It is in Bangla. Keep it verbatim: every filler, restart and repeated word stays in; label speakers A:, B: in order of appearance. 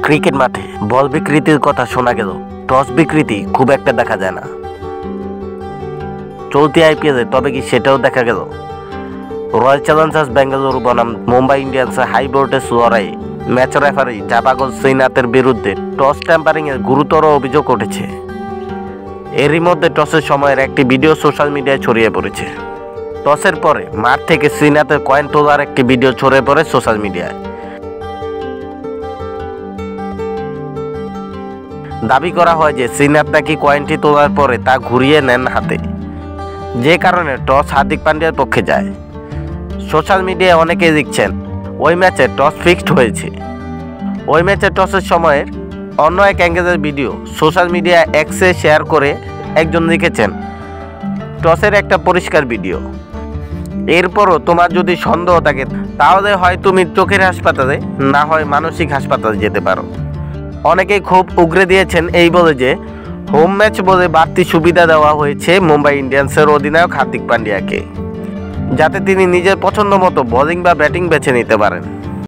A: ক্রিকেট মাঠে বল বিকৃতির কথা শোনা গেল, টস বিকৃতি খুব একটা দেখা যায় না। চলতি আইপিএলে তবে কি সেটাও দেখা গেল? রয়্যাল চ্যালেঞ্জার্স বেঙ্গালুরু বনাম মুম্বাই ইন্ডিয়ান্সের হাই ভোল্টেজ লড়াইয়ে ম্যাচ রেফারি জাবাগল শ্রীনাথের বিরুদ্ধে টস ট্যাম্পারিংয়ের গুরুতর অভিযোগ উঠেছে। এরই মধ্যে টসের সময়ের একটি ভিডিও সোশ্যাল মিডিয়ায় ছড়িয়ে পড়েছে। টসের পরে মাঠ থেকে শ্রীনাথের কয়েন তোলার একটি ভিডিও ছড়িয়ে পড়ে সোশ্যাল মিডিয়ায়। দাবি করা হয় যে শ্রীনাথ নাকি কয়েনটি তোলার পরে তা ঘুরিয়ে নেন হাতে, যে কারণে টস হার্দিক পান্ডিয়ার পক্ষে যায়। সোশ্যাল মিডিয়ায় অনেকেই লিখছেন ওই ম্যাচে টস ফিক্সড হয়েছে। ওই ম্যাচে টসের সময়ের অন্য এক অ্যাঙ্গেলের ভিডিও সোশ্যাল মিডিয়া এক্সে শেয়ার করে একজন লিখেছেন, টসের একটা পরিষ্কার ভিডিও। এরপরও তোমার যদি সন্দেহ থাকে তাহলে হয় তুমি চোখের হাসপাতালে, না হয় মানসিক হাসপাতালে যেতে পারো। অনেকেই খুব উগরে দিয়েছেন এই বলে যে হোম ম্যাচ বলে বাড়তি সুবিধা দেওয়া হয়েছে মুম্বাই ইন্ডিয়ান্সের অধিনায়ক হার্দিক পান্ডিয়াকে, যাতে তিনি নিজের পছন্দ মতো বোলিং বা ব্যাটিং বেছে নিতে পারেন।